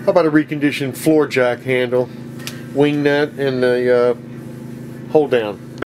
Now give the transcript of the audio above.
How about a reconditioned floor jack handle, wing nut, and the hold down?